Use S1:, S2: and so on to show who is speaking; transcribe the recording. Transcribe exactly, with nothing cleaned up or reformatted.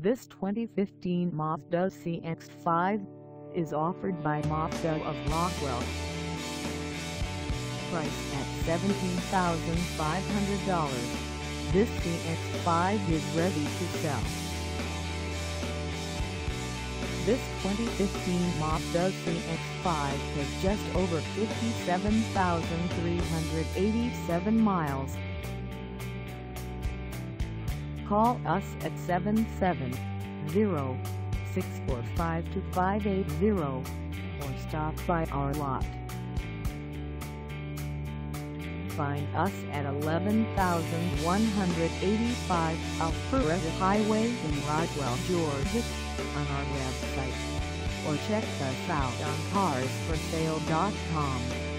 S1: This twenty fifteen Mazda C X five is offered by Mazda of Roswell. Priced at seventeen thousand five hundred dollars, this C X five is ready to sell. This twenty fifteen Mazda C X five has just over fifty-seven thousand three hundred eighty-seven miles. Call us at seven seven zero, six four five, two five eight zero or stop by our lot. Find us at eleven thousand one hundred eighty-five Alpharetta Highway in Roswell, Georgia on our website, or check us out on cars for sale dot com.